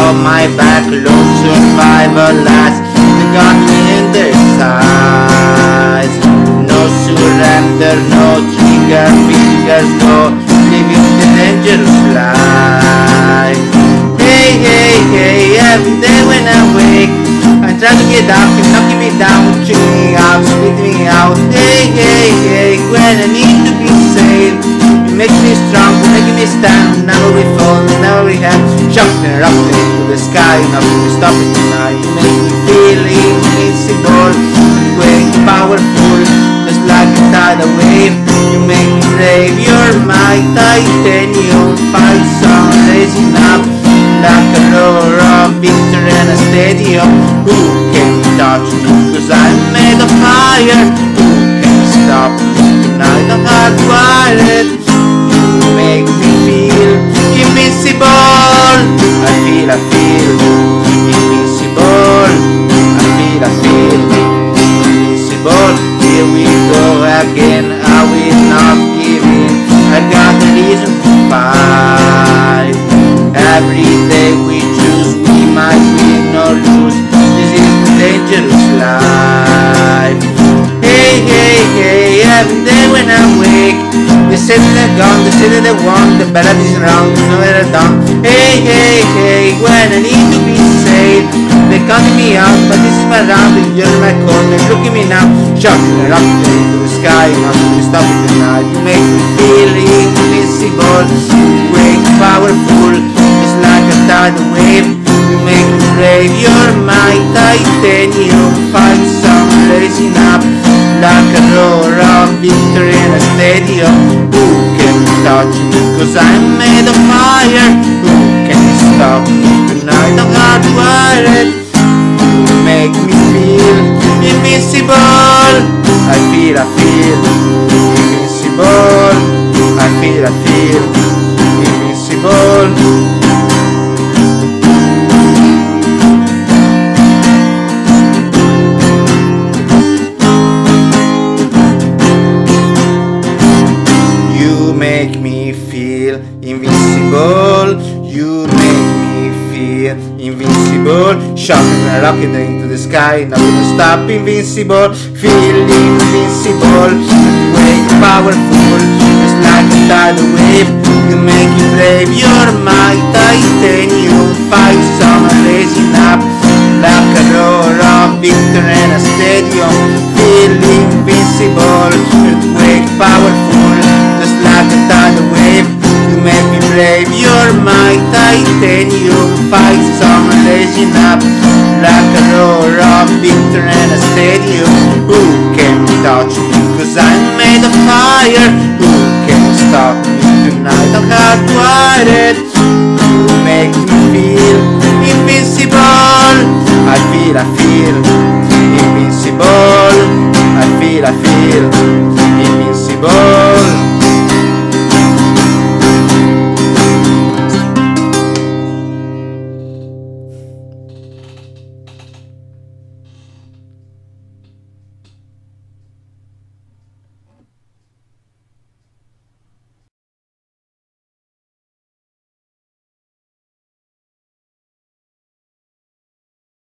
on my back, lone survivor last. They got me in their sights. No surrender, no trigger fingers, no living the dangerous life. Hey, hey, hey, every day when I wake, I try to get up, keep knocking me down, checking me out, spitting me out. Hey, hey, hey, when I need to be saved, you make me strong, you make me stand. Never we fall, never we have. Jumping and rocking into the sky, nothing to stop it tonight. You make me feel invincible, great, powerful, just like a tidal wave. You make me brave, you're my titanium. Fight song raising up like a roar of victory in a stadium. Who can touch me? Cause I'm made of fire. Who can stop me tonight? I'm hardwired. You make me feel invincible. I feel invincible. I feel invincible. Here we go again. I will not give in. I got a reason to fight. Every day we choose, we might win or lose. This is the dangerous life. Hey, hey, hey, every day when I wake, they say that they're gone, they say that they won, the ballad is wrong, there's nowhere to done. Hey, hey, hey, when I need to be saved, they're counting me out, but this is my round, and you're in my corner, look at me now, shocking and rocking into the sky, nothing to stop it tonight. You make me feel invincible, great, powerful, just like a tidal wave. You make me brave, you're my titanium. Fight song raising up like a roar of victory in a stadium. Who can touch me? Cause I'm made of fire. Who can stop me tonight? I'm hardwired. You make me feel invincible. I feel invincible. I feel invincible. Make me feel invincible. You make me feel invincible. Shocking and rocking into the sky, not gonna stop. Invincible, feel invincible. Great, powerful, just like a tidal wave. You make me brave, you're my titanium. Fight song raising up like a roar of victory in a stadium. Feel invincible, earthquake, powerful, just like a tidal wave. You make me brave, you're my titanium. Fight song raising up like a roar of victory in a stadium. Who can touch me? Cause I'm made of fire. Who can stop me tonight? I'm hardwired.